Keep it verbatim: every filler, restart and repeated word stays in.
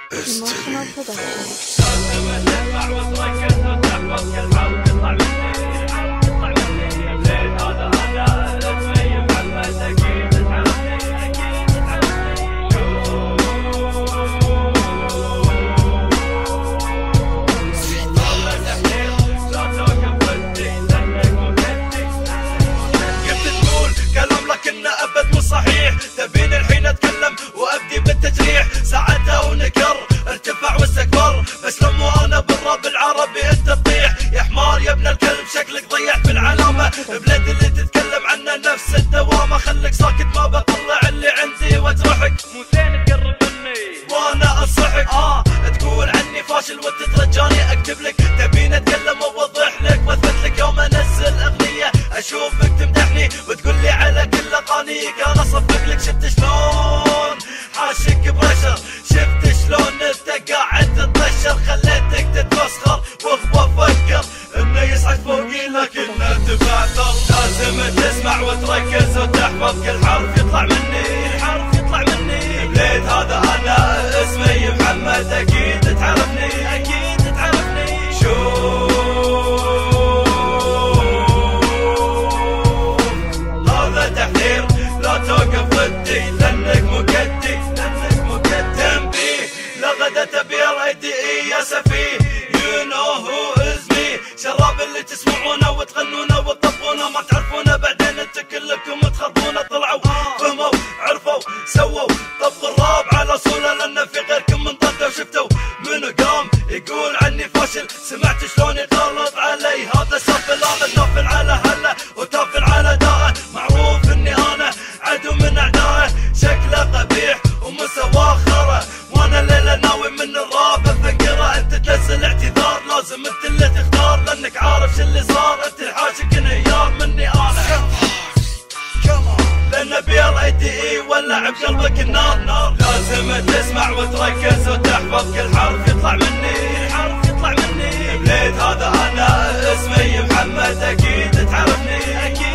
Emotional Production. صحيح تبين الحين اتكلم وابدي بالتجريح، ساعتها ونكر ارتفع واستكبر، بس لما انا بالراب العربي انت تطيح. يا حمار يا ابن الكلب شكلك ضيعت في العلامه، بلاد اللي تتكلم عنه نفس الدوامه. خليك ساكت ما بطلع اللي عندي واجرحك، مو زين تقرب مني وانا انصحك. اه تقول عني فاشل وتترجاني اكتب لك، تبين اتكلم واوضح لك واثبت لك. يوم انزل اغنيه اشوفك تمدحني وتقول لي على كل اغانيك انا اصفق لك. شفت شلون حاشك برشر، شفت شلون انت قاعد تتبشر، خليتك تتفسخر واخوة افكر انه يصعد فوقي لكنه تبعثر. لازم تسمع وتركز وتحفظ كل حرف يطلع مني، الحرف يطلع مني. بليد هذا انا اسمي محمد، اكيد تعرفني اكيد تعرفني. شوف هذا تحذير لا توقف ضدي لانك مكدي لانك مكدي. تنبيه لغدا تبير ايدي يا سفيه، يو نو هو از مي. شراب اللي تسمعونه وتغنونه وتطبونه ما تعرفونه، بعدين انتم كلكم تخربونه. طلعوا فهموا عرفوا سووا طبقوا الراب على اصوله، لانه في غيركم من ضده. وشفتوا منو قام يقول عني فاشل، سمعت شلون يغلط علي هذا سافل. انا تافل على هله وتافل على داءه، معروف اني انا عدو من اعدائه. شكله قبيح ومستواه خرا، وانا الليله ناوي من الراب افقره. انت تنزل اعتذار لازم انت اللي تختار، لانك عارف شو اللي صار. انت الحاشك انهيار مني انا، لان بير ايدي ولع بقلبك النار نار. لازم تسمع وتركز وتحفظ كل حرف يطلع مني، الحرف يطلع مني. بليد هذا انا اسمي محمد، اكيد تعرفني اكيد